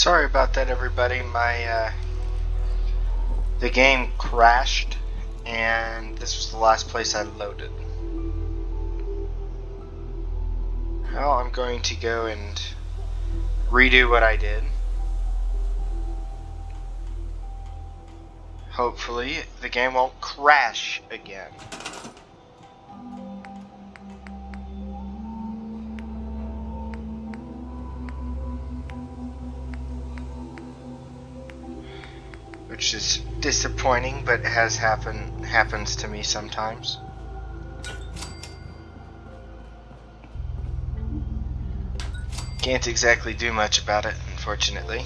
Sorry about that, everybody. The game crashed, and this was the last place I loaded. Well, I'm going to go and redo what I did. Hopefully, the game won't crash again. Which is disappointing, but it happens to me sometimes. Can't exactly do much about it, unfortunately.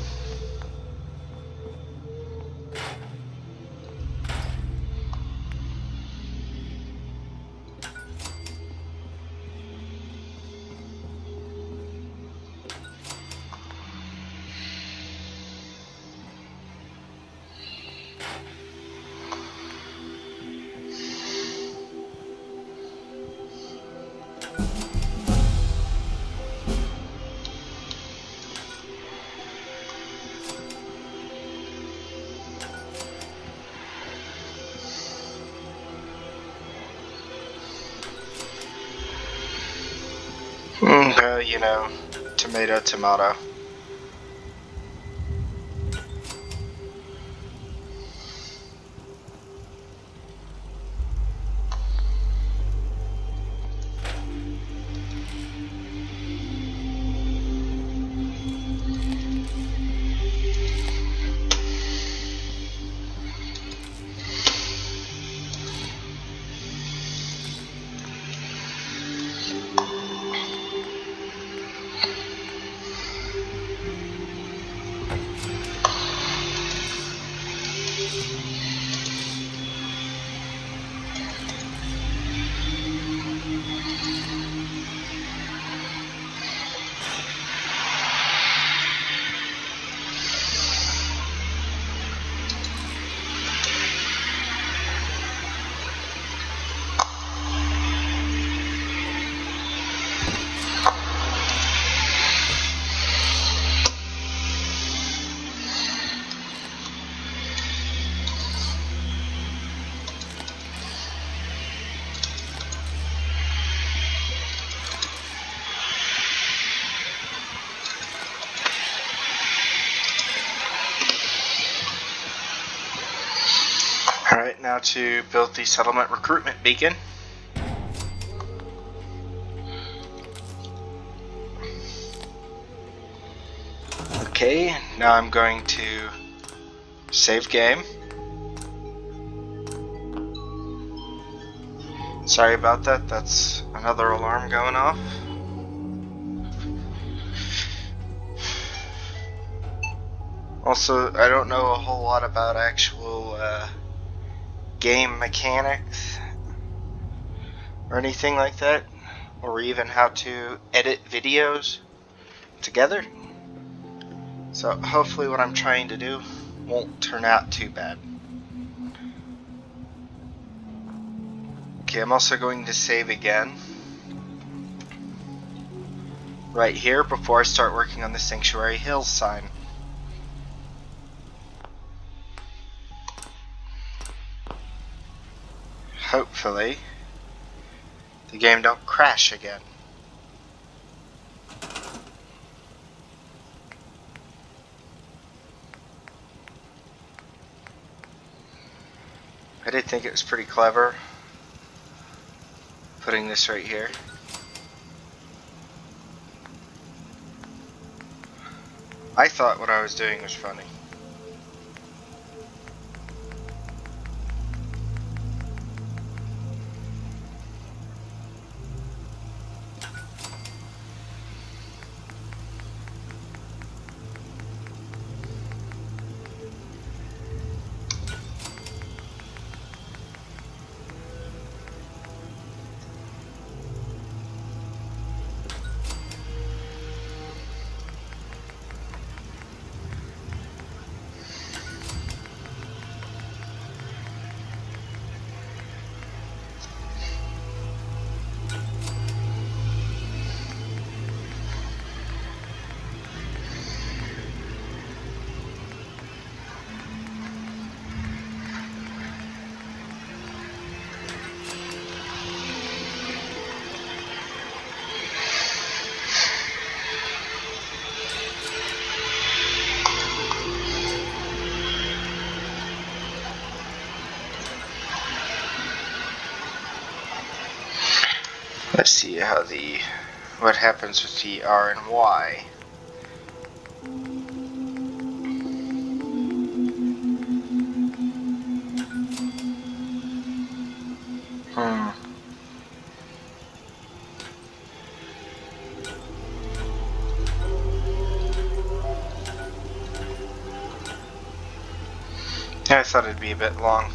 Well, you know, tomato, tomato. Alright, now to build the settlement recruitment beacon. Okay, now I'm going to save game. Sorry about that, that's another alarm going off. Also, I don't know a whole lot about actual game mechanics or anything like that, or even how to edit videos together. So hopefully what I'm trying to do won't turn out too bad. Okay, I'm also going to save again right here before I start working on the Sanctuary Hills sign. Hopefully the game don't crash again. I did think it was pretty clever putting this right here. I thought what I was doing was funny. see how what happens with the R and Y. I thought it'd be a bit long.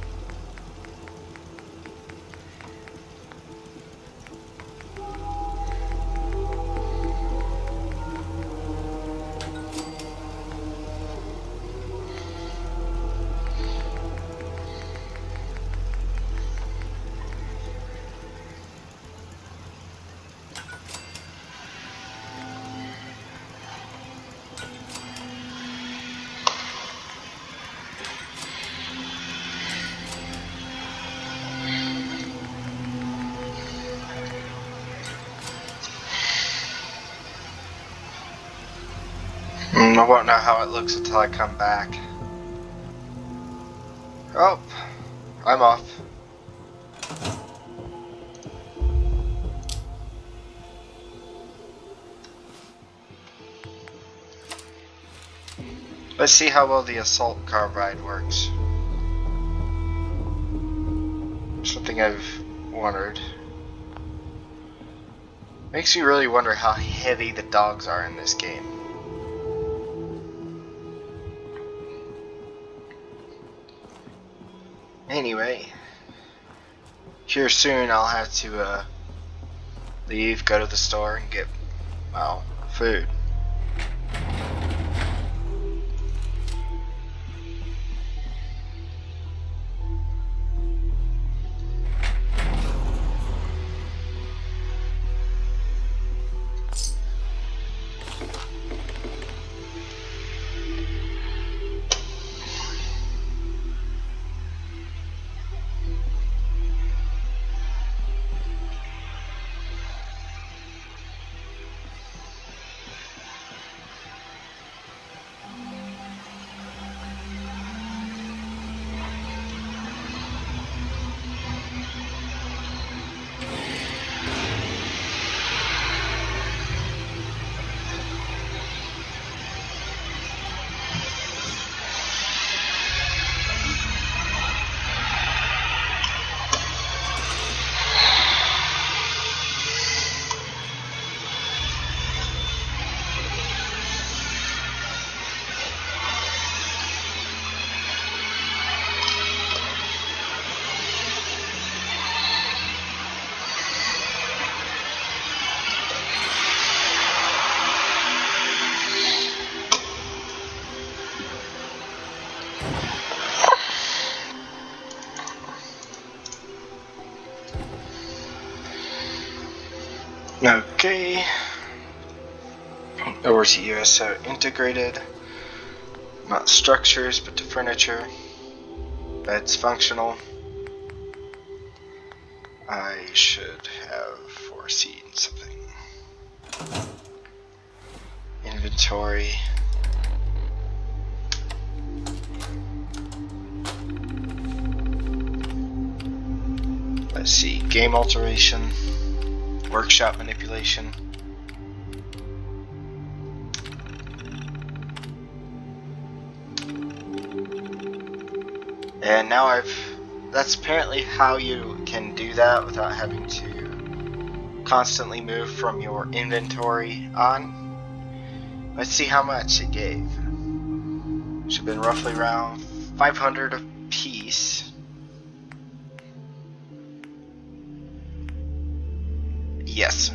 I won't know how it looks until I come back. Oh, I'm off. Let's see how well the assault carbine works. Something I've wondered. Makes me really wonder how heavy the dogs are in this game. Anyway, here soon I'll have to leave, go to the store and get, well, food. Okay, over to USO integrated, not structures but to furniture. That's functional. I should have foreseen something. Inventory. Let's see, game alteration. Workshop manipulation. And now that's apparently how you can do that without having to constantly move from your inventory on. Let's see how much it gave. Should have been roughly around 500 a piece. Yes.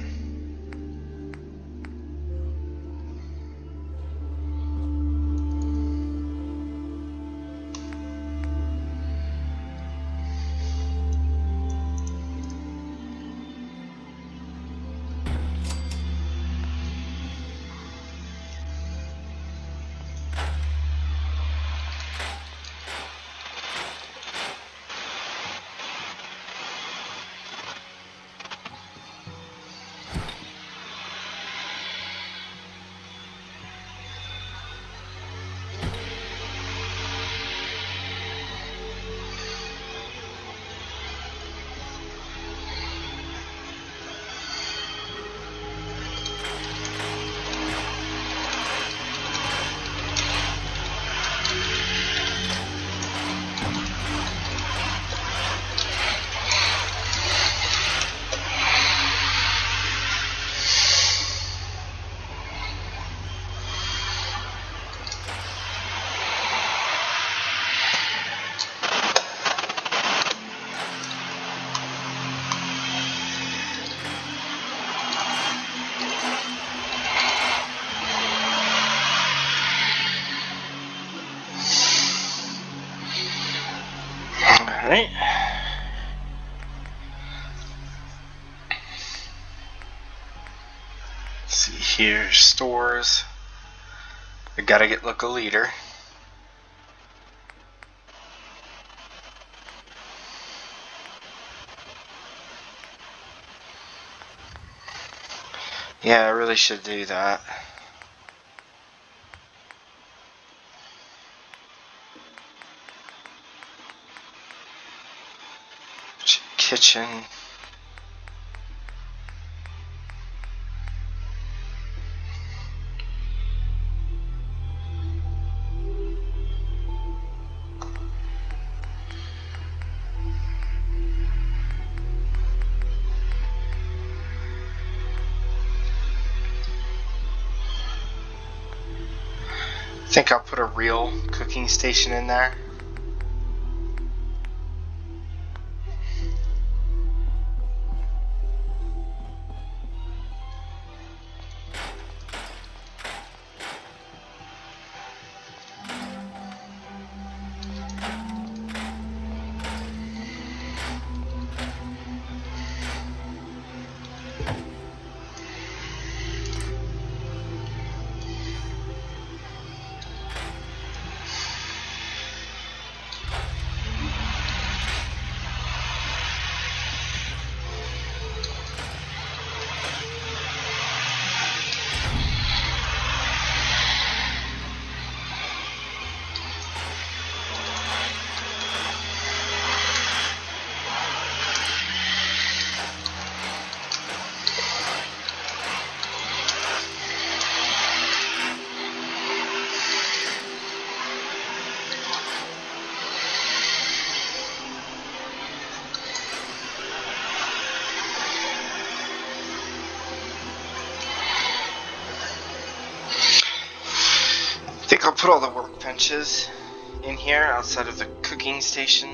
Alright. See here, stores. I gotta get local leader. Yeah, I really should do that. Kitchen. I think I'll put a real cooking station in there. I think I'll put all the workbenches in here outside of the cooking station.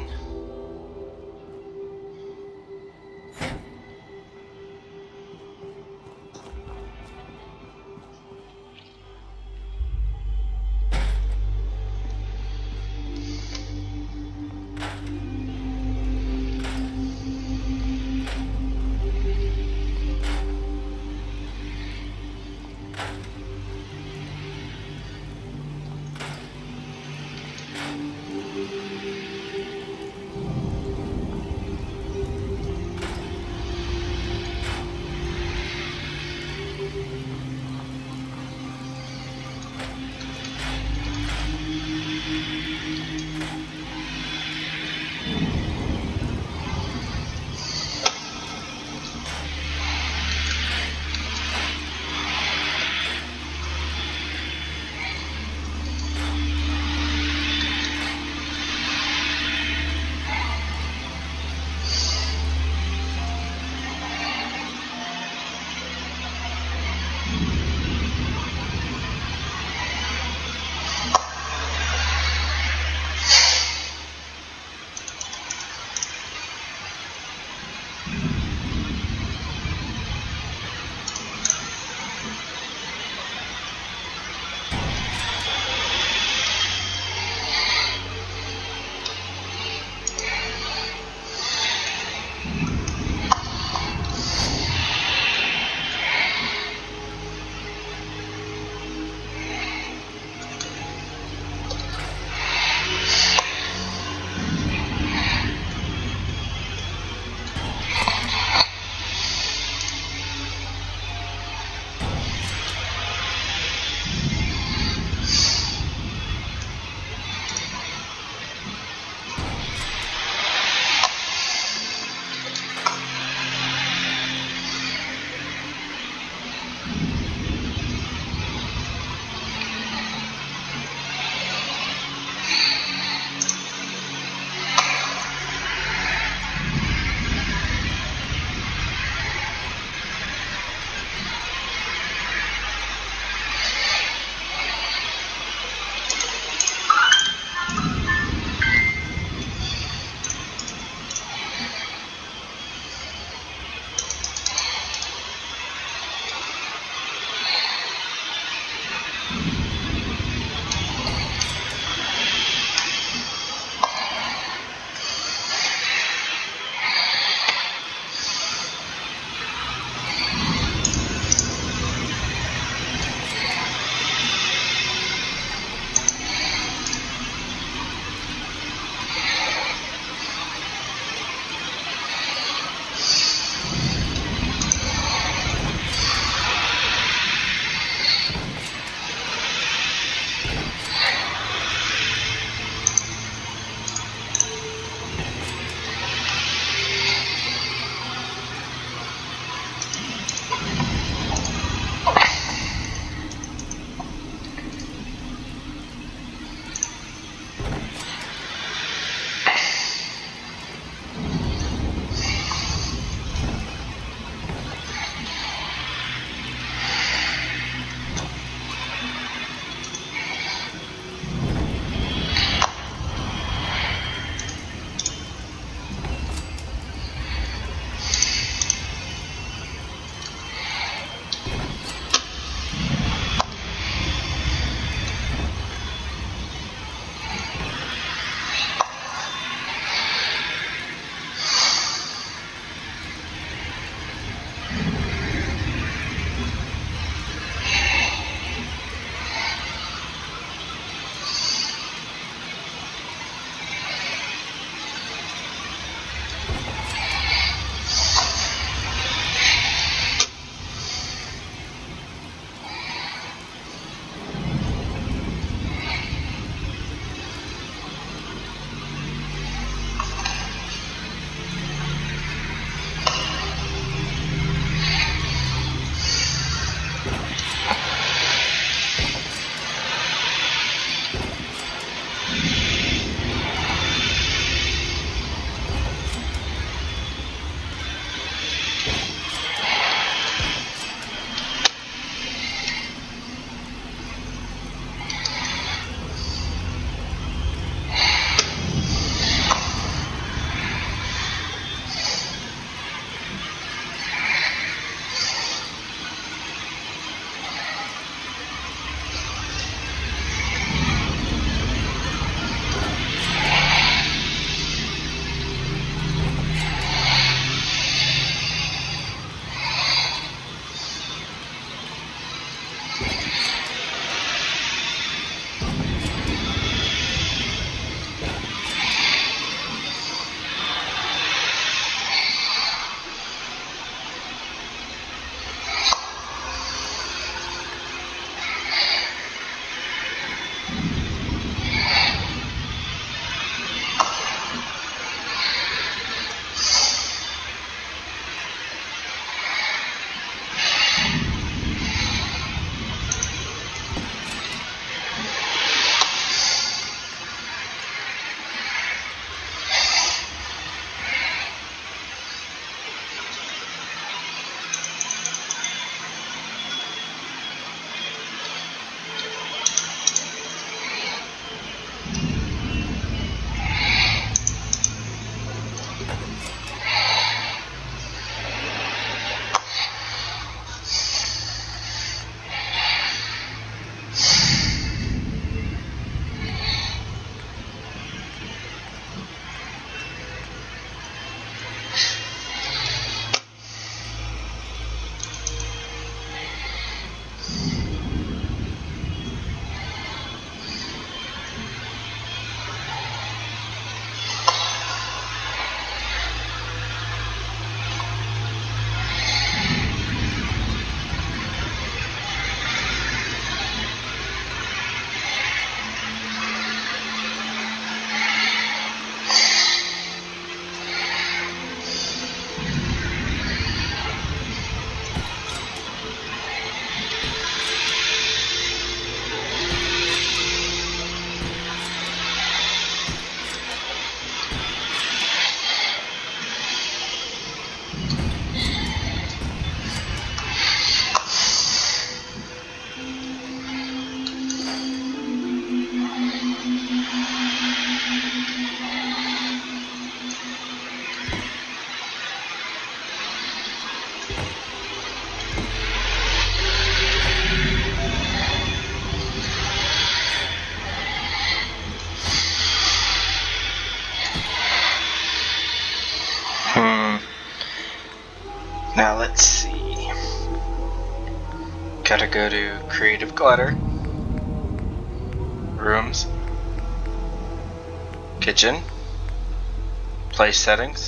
Gotta go to Creative Clutter, Rooms, Kitchen, Place Settings,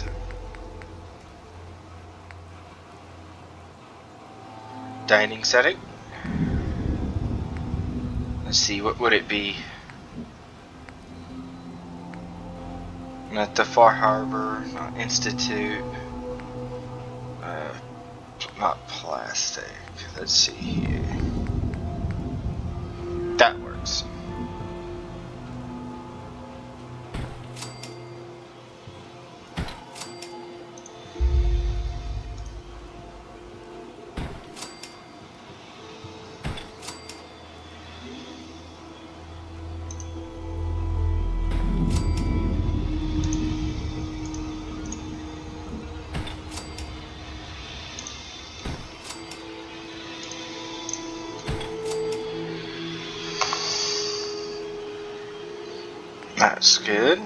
Dining Setting. Let's see, what would it be? Not the Far Harbor, not Institute, not plastic. Let's see here. That works. That's good.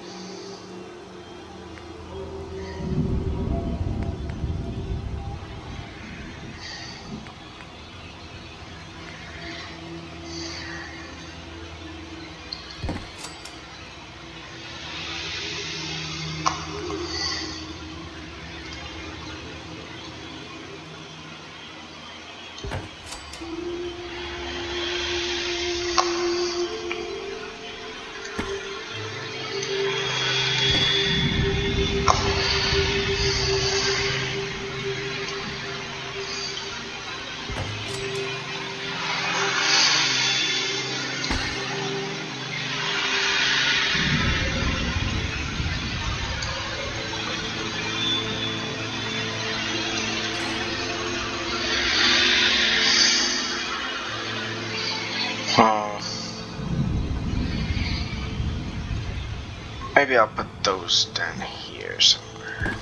Maybe I'll put those down here somewhere.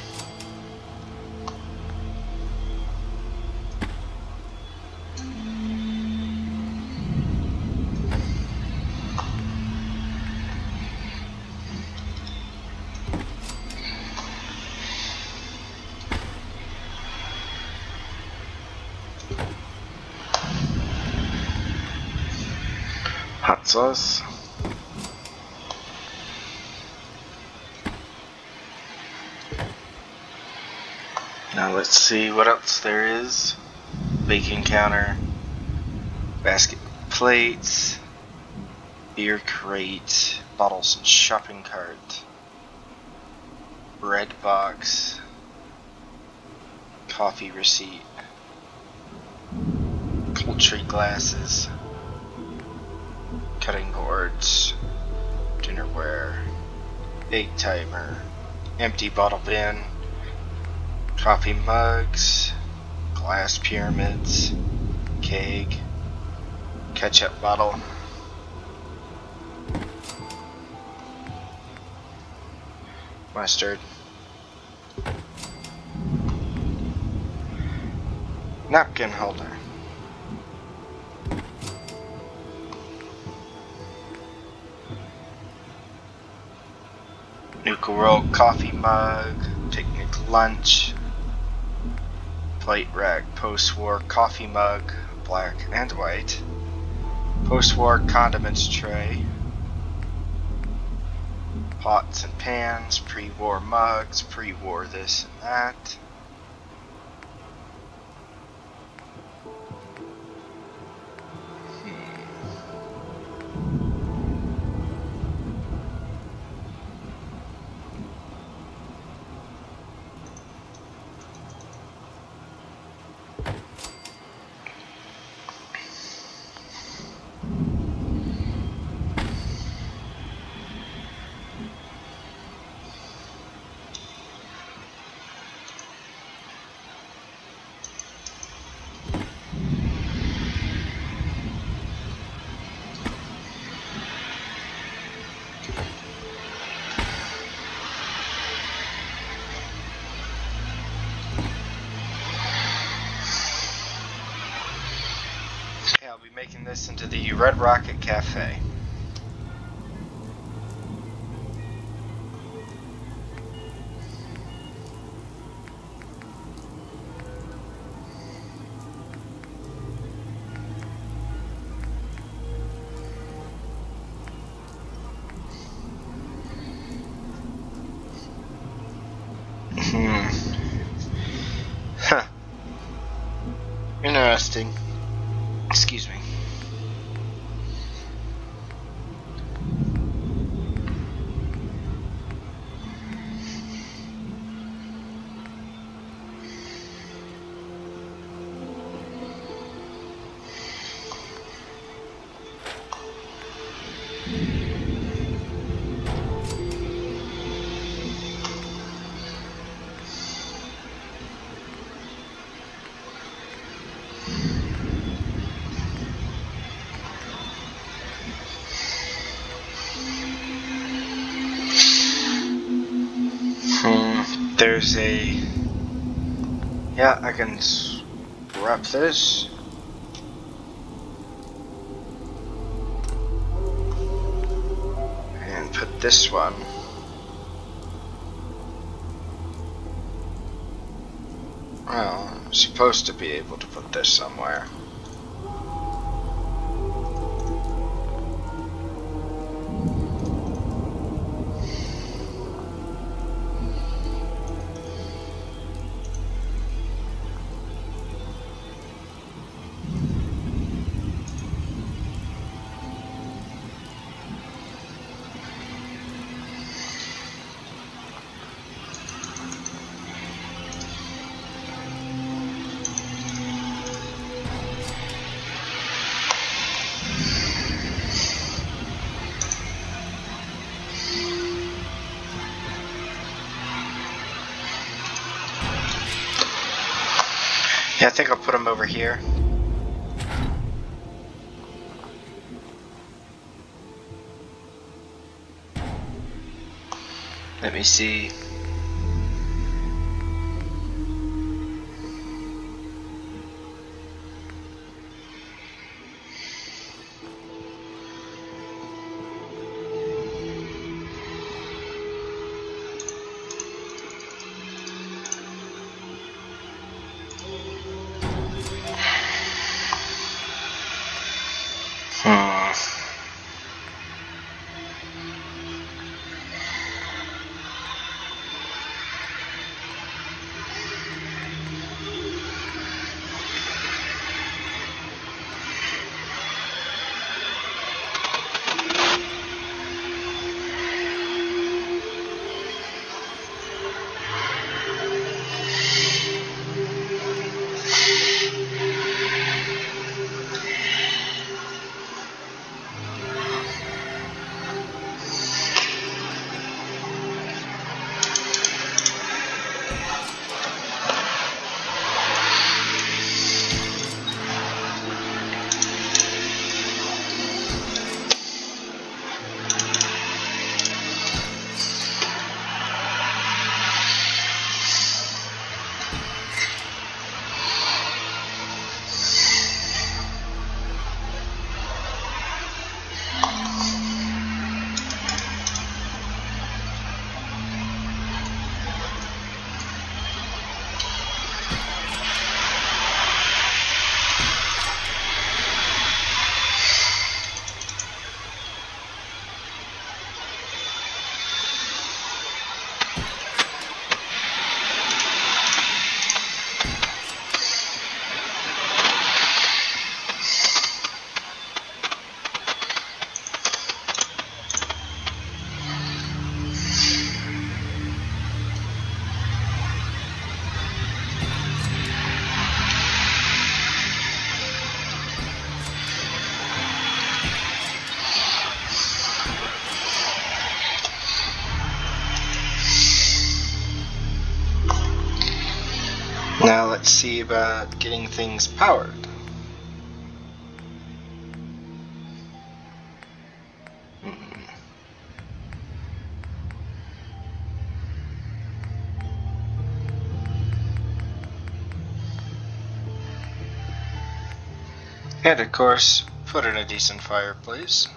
Hot sauce. Now let's see what else there is. Baking counter, basket plates, beer crate, bottles and shopping cart, bread box, coffee receipt, poultry glasses, cutting boards, dinnerware, egg timer, empty bottle bin, coffee mugs, glass pyramids, keg, ketchup bottle, mustard, napkin holder, Nuka World coffee mug, picnic lunch, plate rack, post-war coffee mug, black and white, post-war condiments tray, pots and pans, pre-war mugs, pre-war this and that, I'll be making this into the Red Rocket Cafe. there's a... Yeah, I can wrap this. And put this one. Well, I'm supposed to be able to put this somewhere. Yeah, I think I'll put them over here. Let me see. Now let's see about getting things powered. And of course, put in a decent fireplace.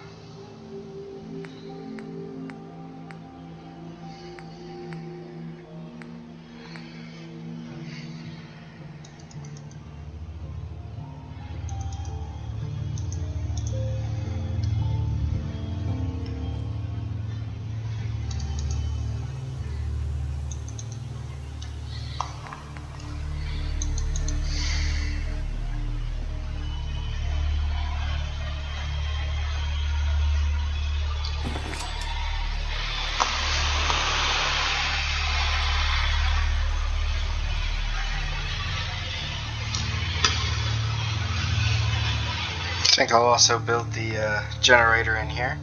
I think I'll also build the generator in here.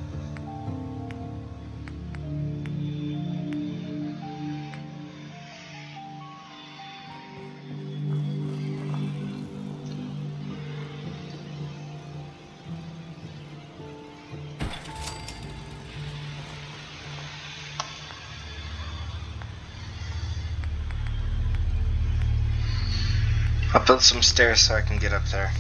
built some stairs so I can get up there.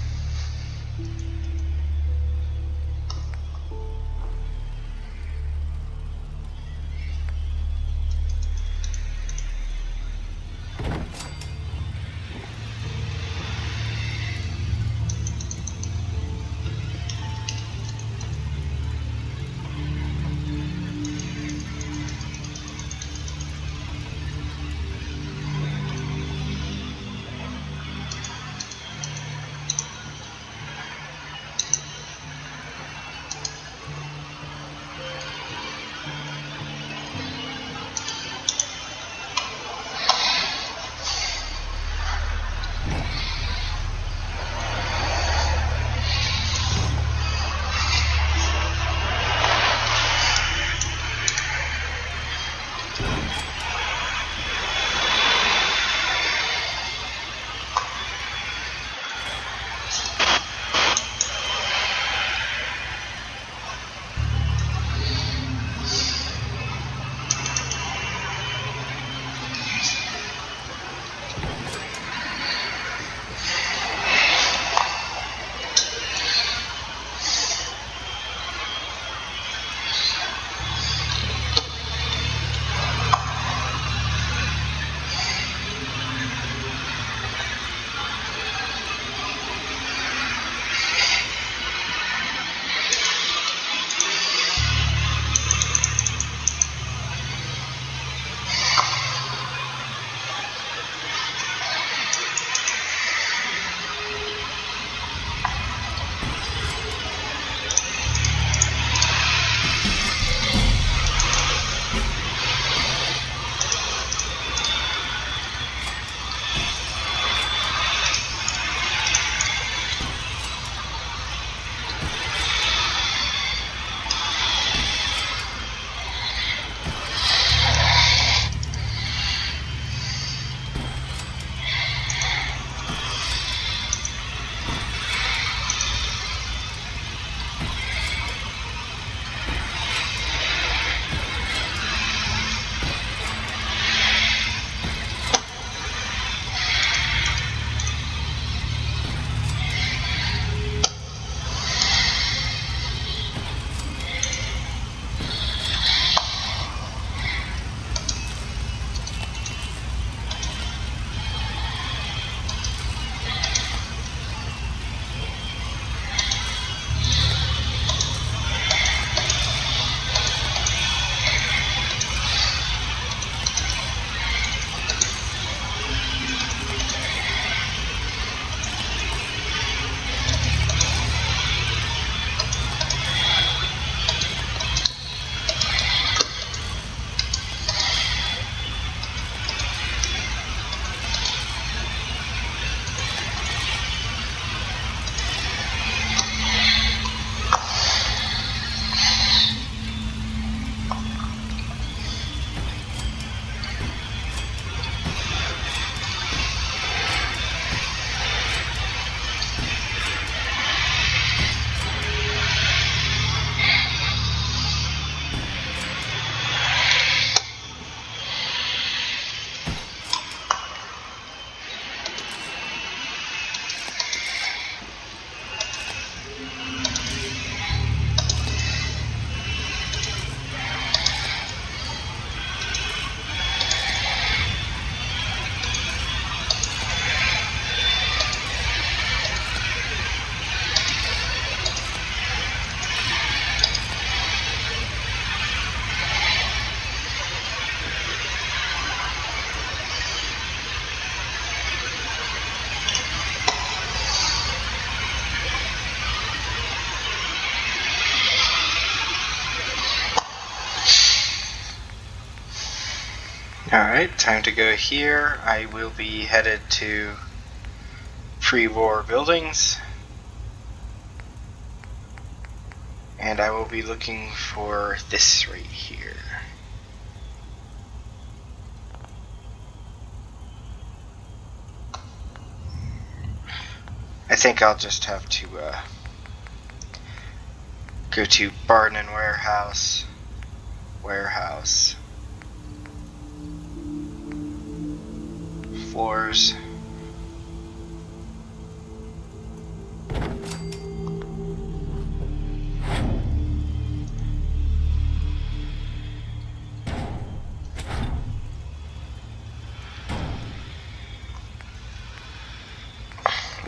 Alright, time to go here. I will be headed to pre-war buildings. And I will be looking for this right here. I think I'll just have to go to barn and warehouse, floors,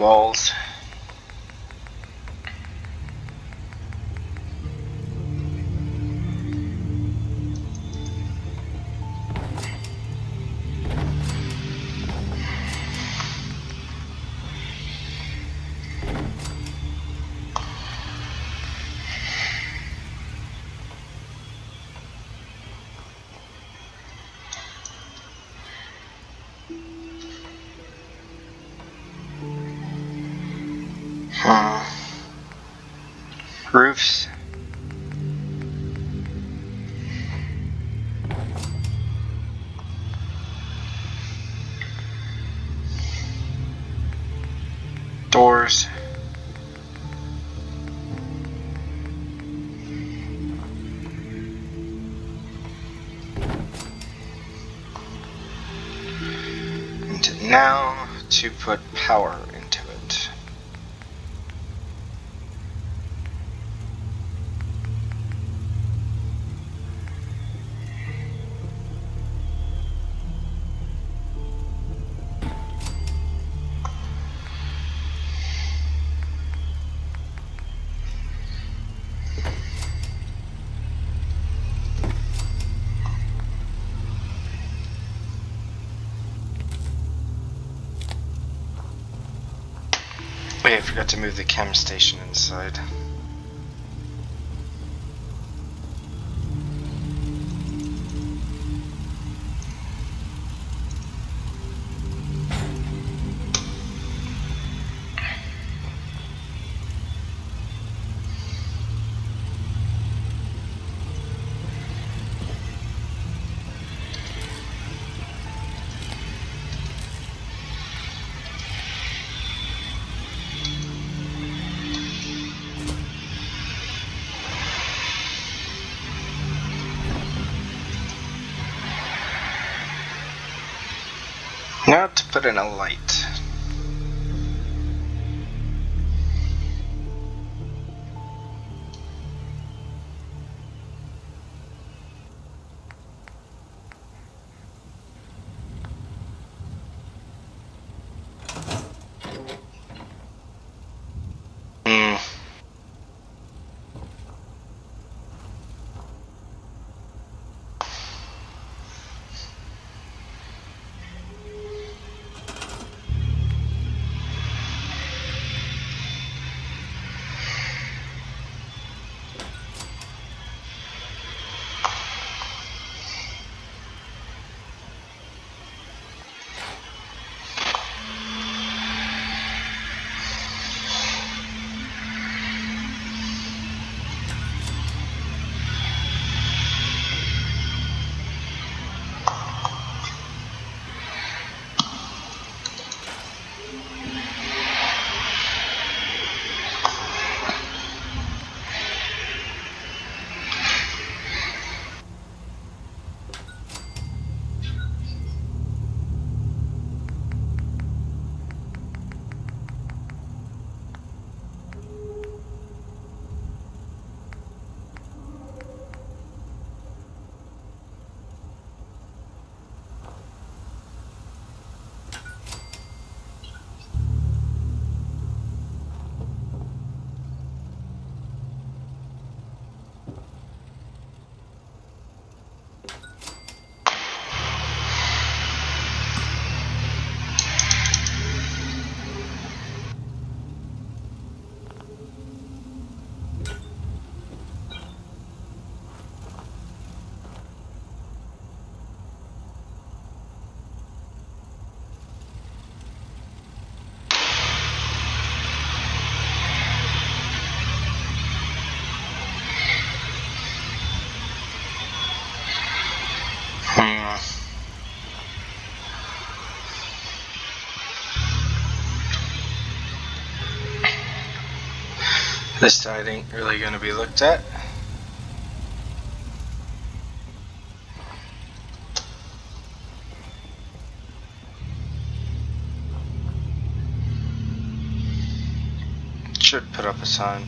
walls. Roofs. Doors. And now to put power into it. Wait, I forgot to move the chem station inside. Now to put in a light. This side ain't really going to be looked at. Should put up a sign.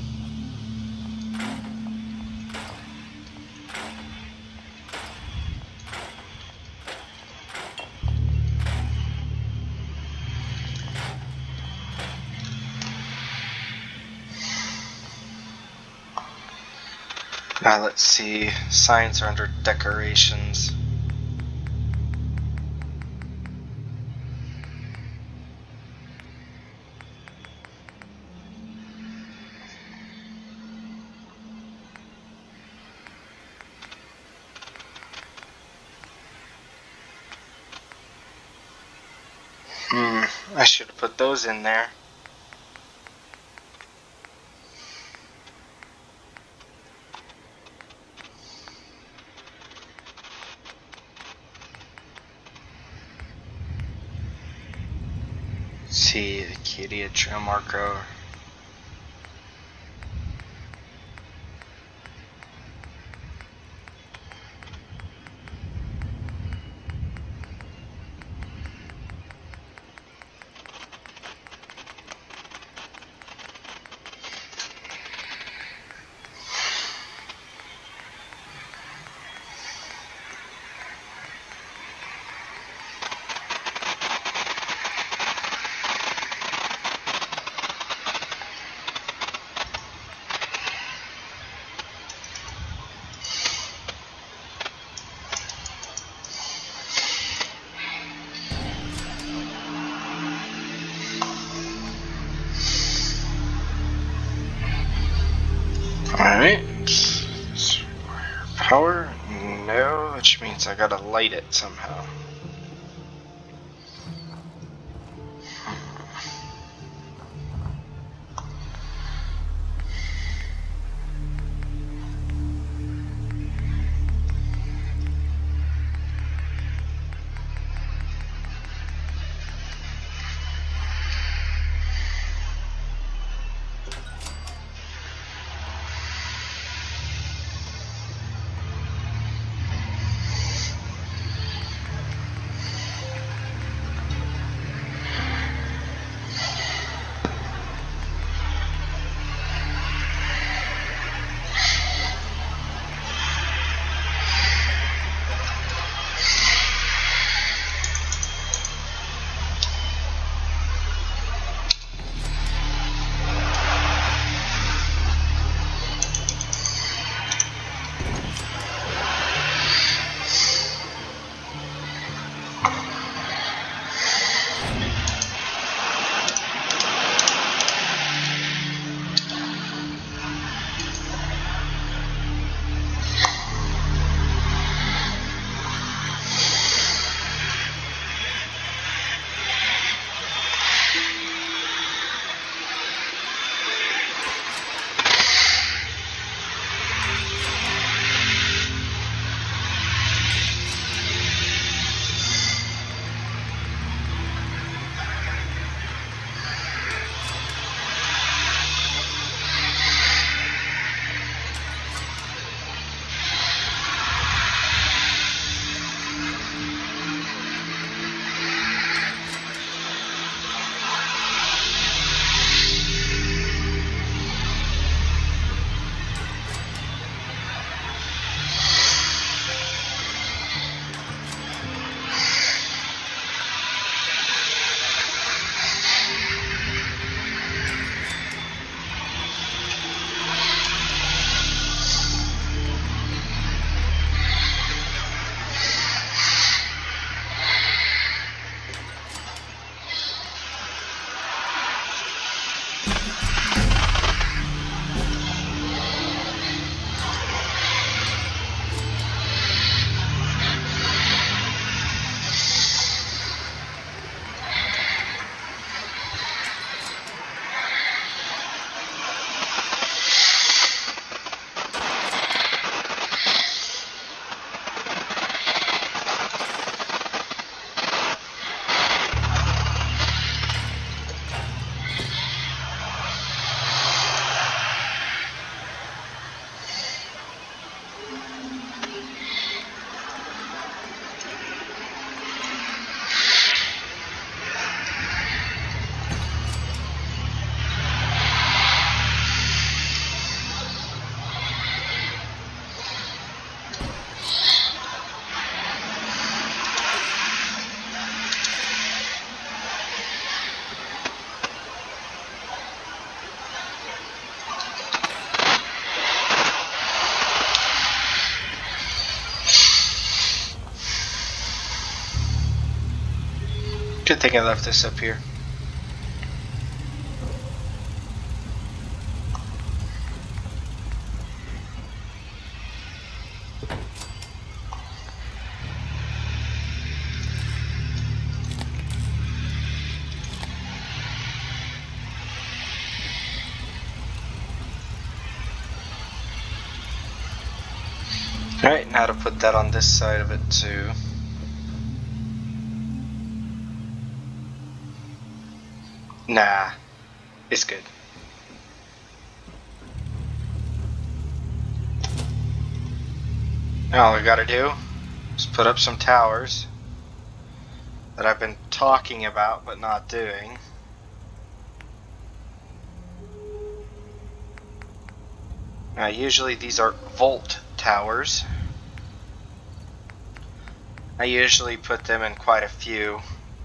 Let's see. Signs are under decorations. I should have put those in there. Let's see, the Acadia Trail Marco. Alright, power? No, which means I gotta light it somehow. Good thing I left this up here. Alright, now to put that on this side of it too. Nah, it's good. Now all we gotta do is put up some towers that I've been talking about but not doing. Now usually these are volt towers. I usually put them in quite a few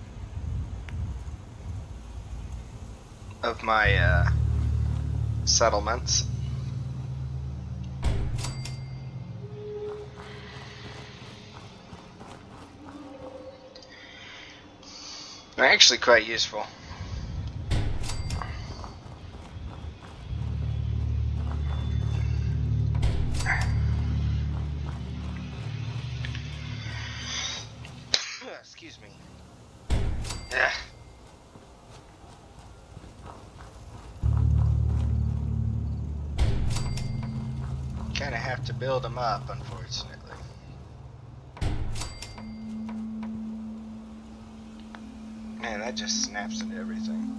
of my settlements. They're actually quite useful. Excuse me. Yeah. Kind of have to build them up, unfortunately. Man, that just snaps into everything.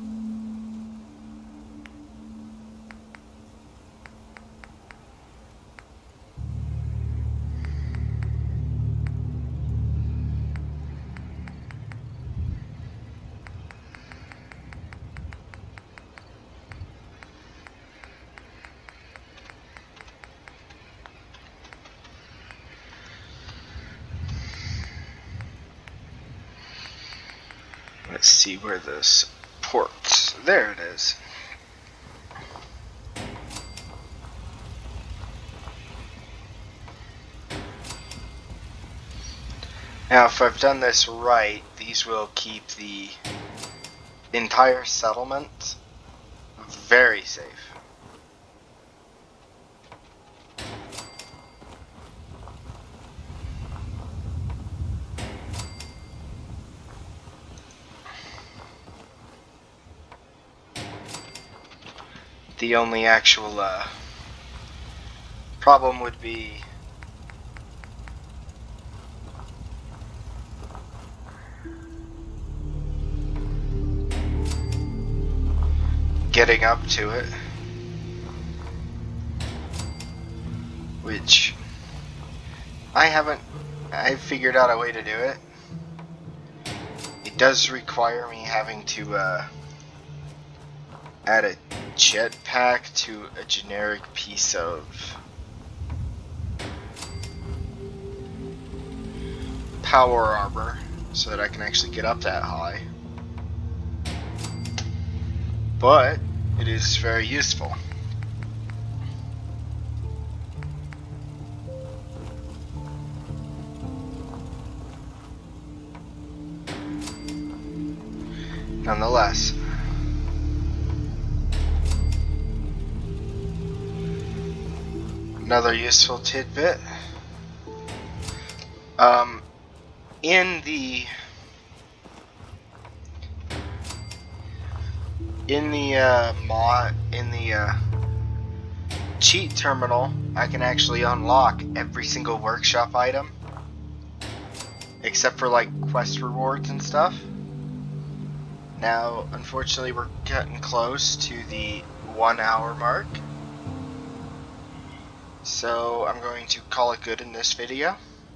Let's see where this ports. There it is. Now, if I've done this right, these will keep the entire settlement very safe. The only actual problem would be getting up to it, which I've figured out a way to do it. It does require me having to add a jetpack to a generic piece of power armor so that I can actually get up that high. But it is very useful. Nonetheless. Another useful tidbit. In the cheat terminal, I can actually unlock every single workshop item, except for like quest rewards and stuff. Now, unfortunately, we're getting close to the 1 hour mark. So I'm going to call it good in this video.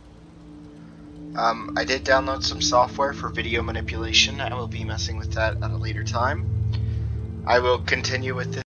I did download some software for video manipulation. I will be messing with that at a later time. I will continue with this.